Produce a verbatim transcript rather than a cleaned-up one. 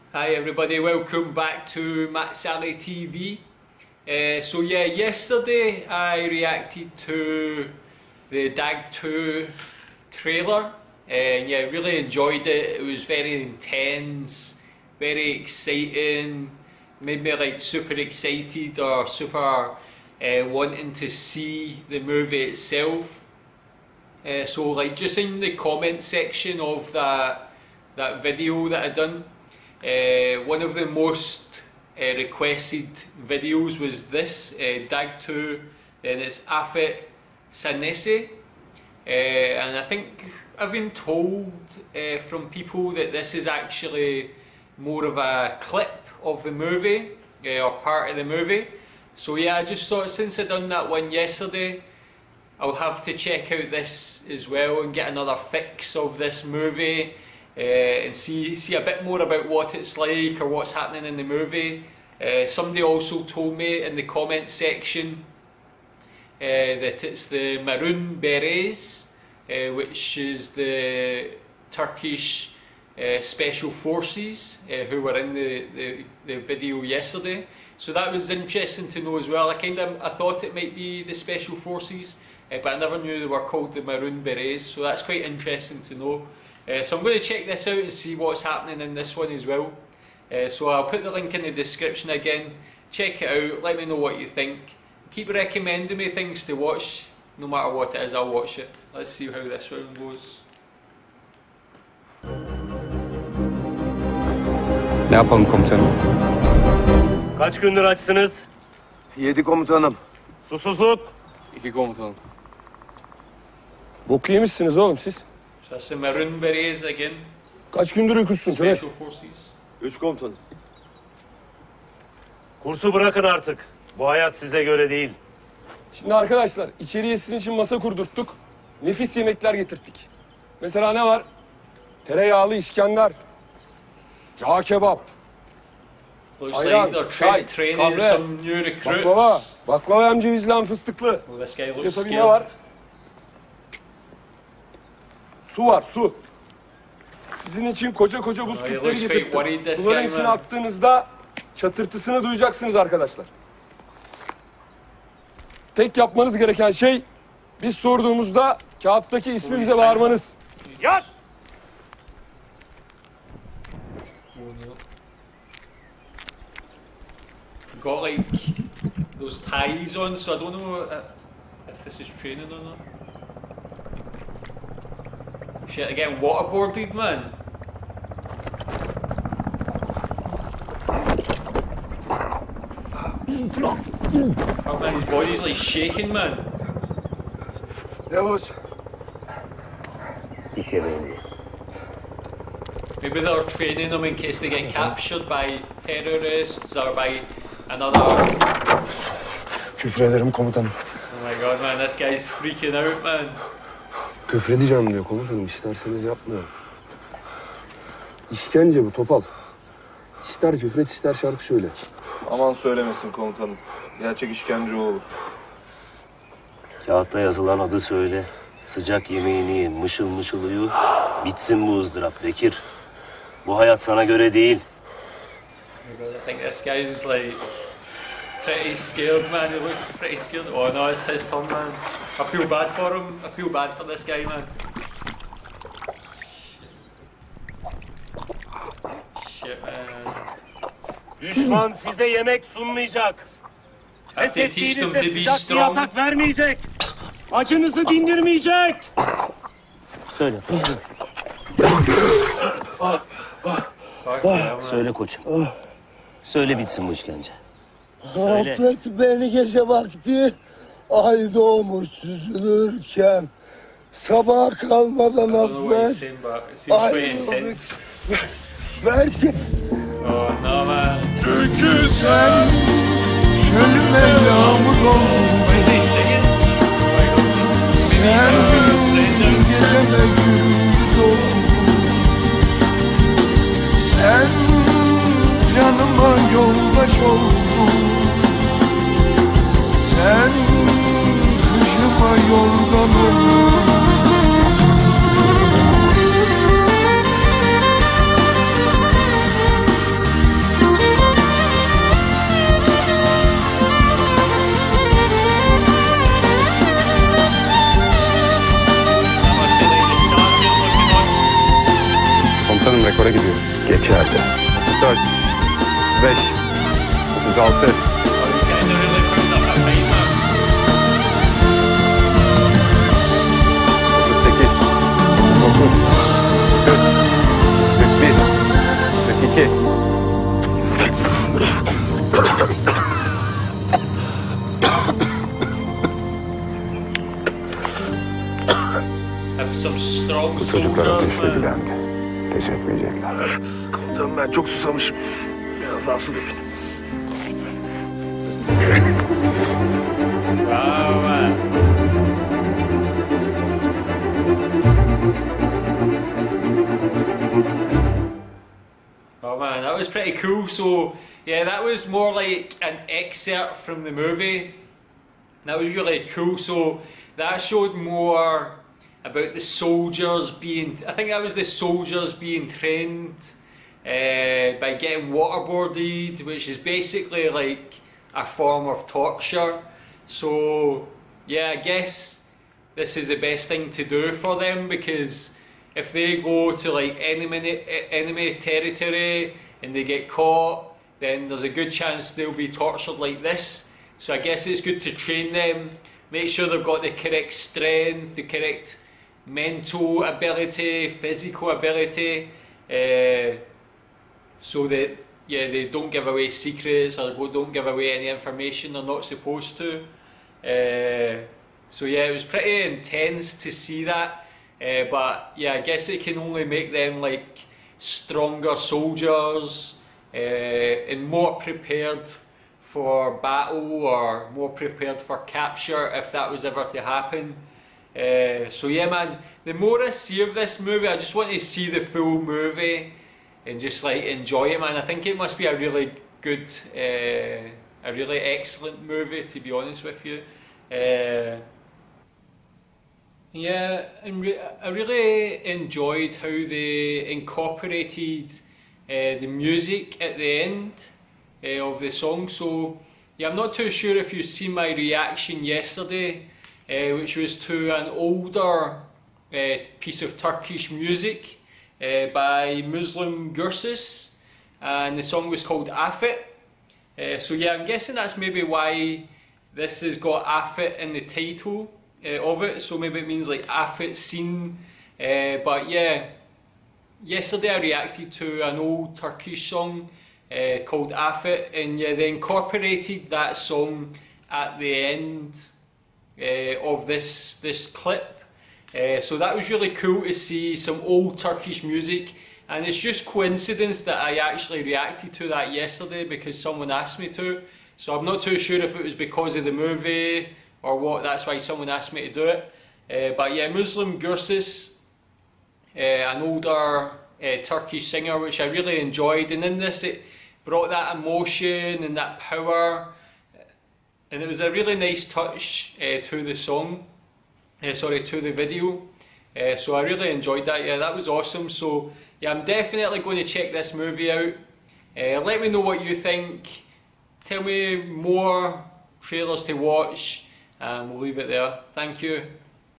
Hi everybody, welcome back to Sahnesi T V. Uh, so yeah, yesterday I reacted to the DAÐ two trailer and yeah, really enjoyed it. It was very intense, very exciting, made me like super excited or super uh, wanting to see the movie itself. Uh, so like just in the comment section of that, that video that I done, Uh, one of the most uh, requested videos was this, uh, DAÐ two, and it's Affet, Sahnesi, uh, and I think I've been told uh, from people that this is actually more of a clip of the movie, uh, or part of the movie. So yeah, I just thought since I done that one yesterday, I'll have to check out this as well and get another fix of this movie. Uh, and see see a bit more about what it's like or what's happening in the movie. Uh, somebody also told me in the comment section uh, that it's the Maroon Berets, uh, which is the Turkish uh, special forces uh, who were in the, the, the video yesterday. So that was interesting to know as well. I kind of I thought it might be the special forces, uh, but I never knew they were called the Maroon Berets. So that's quite interesting to know. Uh, so I'm going to check this out and see what's happening in this one as well. Uh, so I'll put the link in the description again. Check it out, let me know what you think. Keep recommending me things to watch. No matter what it is, I'll watch it. Let's see how this one goes. Ne yapalım komutanım? Kaç gündür açsınız? Yedi komutanım. Susuzluk? İki komutanım. Bok yemişsiniz oğlum siz. So that's the Maroon Berets again. Kaç gündür uykusuzsun Çömez? Special Forces. Üç komutanım. Kursu bırakın artık. Bu hayat size göre değil. Şimdi arkadaşlar içeriye sizin için masa kurdurttuk. Nefis yemekler getirttik. Mesela ne var? Tereyağlı İskender. Cağ kebap. Looks Ayran, like they're tra çay, training kahve, some new recruits. Baklava. Baklava hem cevizli hem fıstıklı. Well, this guy Bir de looks tabii ne var? scared. Su var, su. Sizin için koca koca buz Ay, küpleri looks quite getirttim. worried this Suların guy, içine man. attığınızda çatırtısını duyacaksınız arkadaşlar. Tek yapmanız gereken şey, biz sorduğumuzda kağıttaki ismi bize bağırmanız. Yat! Got like those ties on, so I don't know if this is training or not. Shit, again, waterboarded, man. Fuck. Fuck, man, his body's like shaking, man. Yavuz. Git yemeğini. Maybe they're training them in case they get captured by terrorists or by another. Küfür ederim komutanım. Oh my god, man, this guy's freaking out, man. Küfredeceğim diyor komutanım. İsterseniz yapmıyor. İşkence bu topal. İster küfret ister şarkı söyle. Aman söylemesin komutanım. Gerçek işkence o olur. Kağıtta yazılan adı söyle. Sıcak yemeğini ye, mışıl mışıl uyu. Bitsin bu ızdırap Bekir. Bu hayat sana göre değil. I think this guy's like pretty scared, man. He looks pretty scared. Oh no, it's his turn, man. I feel bad for him. I feel bad for this guy, man. Shit, man. Düşman size yemek sunmayacak. Have to teach them to Ettiğinizde be sıcak bir strong. yatak vermeyecek. Acınızı dindirmeyecek. Söyle. Söyle koçum. Söyle bitsin bu işkence. Söyle. Affet beni gece vakti, ay doğmuş süzülürken, sabaha kalmadan I don't know what he's affet. saying, but it seems Ay pretty intense. belki Oh no, man. çünkü sen çölüme yağmur ol. Why is he singing? Sen geceme gündüz ol. Sen canıma yoldaş oldun. Sen kışıma yorgan oldun. para gidiyor. Geçerli. Dört. Beş. Otuz altı. Otuz sekiz. Dokuz. Kırk. Kırk bir. Kırk iki. Bu çocuklar ateşle bilendi. Pes etmeyecekler. Komutanım ben çok susamışım. Biraz daha su dökün. Wow, man. Oh man, that was pretty cool. So yeah, that was more like an excerpt from the movie. That was really cool. So that showed more about the soldiers being, I think that was the soldiers being trained uh, by getting waterboarded, which is basically like a form of torture. So yeah, I guess this is the best thing to do for them, because if they go to like enemy, enemy territory and they get caught, then there's a good chance they'll be tortured like this. So I guess it's good to train them, make sure they've got the correct strength, the correct mental ability, physical ability, uh, so that yeah, they don't give away secrets or don't give away any information they're not supposed to. Uh, so yeah, it was pretty intense to see that, uh, but yeah, I guess it can only make them like stronger soldiers uh, and more prepared for battle, or more prepared for capture if that was ever to happen. Uh, so yeah man, the more I see of this movie, I just want to see the full movie and just like enjoy it, man. I think it must be a really good, uh, a really excellent movie, to be honest with you. Uh, yeah, and re I really enjoyed how they incorporated uh, the music at the end uh, of the song. So yeah, I'm not too sure if you've seen my reaction yesterday, uh, which was to an older uh, piece of Turkish music uh, by Müslüm Gürses, and the song was called Affet. Uh, so yeah, I'm guessing that's maybe why this has got Affet in the title uh, of it, so maybe it means like Affet scene. Uh, but yeah, yesterday I reacted to an old Turkish song uh, called Affet, and yeah, they incorporated that song at the end uh, of this this clip. Uh, so that was really cool to see some old Turkish music, and it's just coincidence that I actually reacted to that yesterday because someone asked me to. So I'm not too sure if it was because of the movie or what, that's why someone asked me to do it. Uh, but yeah, Müslüm Gürses, uh, an older uh, Turkish singer, which I really enjoyed, and in this it brought that emotion and that power, and it was a really nice touch uh, to the song, uh, sorry, to the video. Uh, so I really enjoyed that. Yeah, that was awesome. So yeah, I'm definitely going to check this movie out. Uh, let me know what you think. Tell me more trailers to watch, and we'll leave it there. Thank you.